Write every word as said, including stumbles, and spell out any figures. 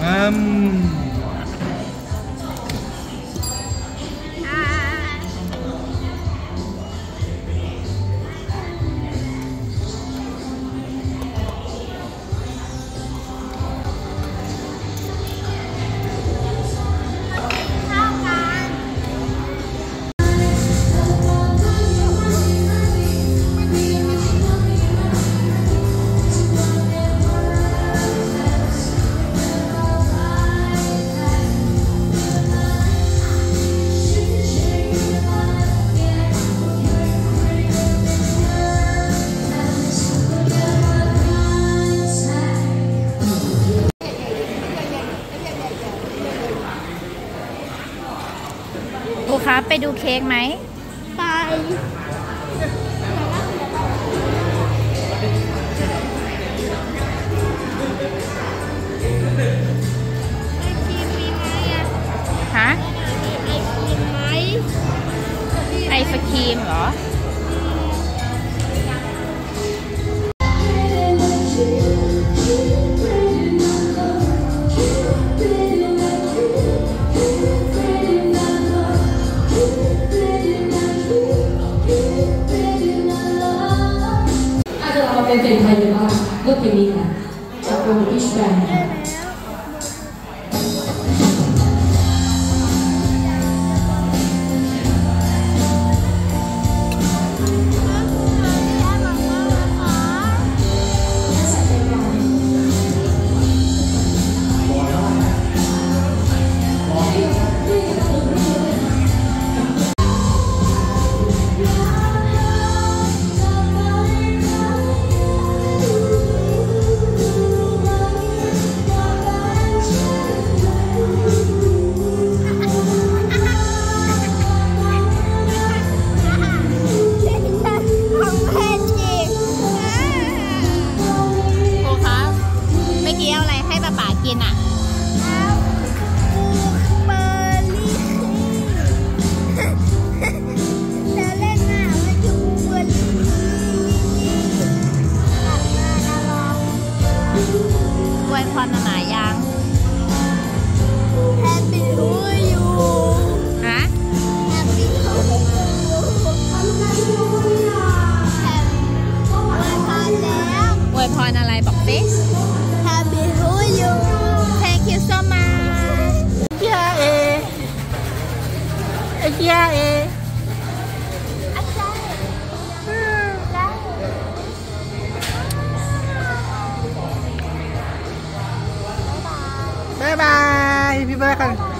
อืมครูครับไปดูเค้กไหมไปฮะไอศครีมเหรอเป็นเพลงไทยหรือว่าเลือกเพลงนี้ค่ะจากวงอิชแบนด์กินอ่ะเบอร์รี่จะเล่นอ่ะมันคือเบอร์รี่อวยพรหนาๆยังแฮปปี้ทูยูฮะแฮปปี้ทูยูอวยพรแล้วอวยพรอะไรบอกสิแฮปปี้ทูยู Thank you so much เจ้าเอเจ้าเอบ๊ายบายพี่เบิร์ดกัน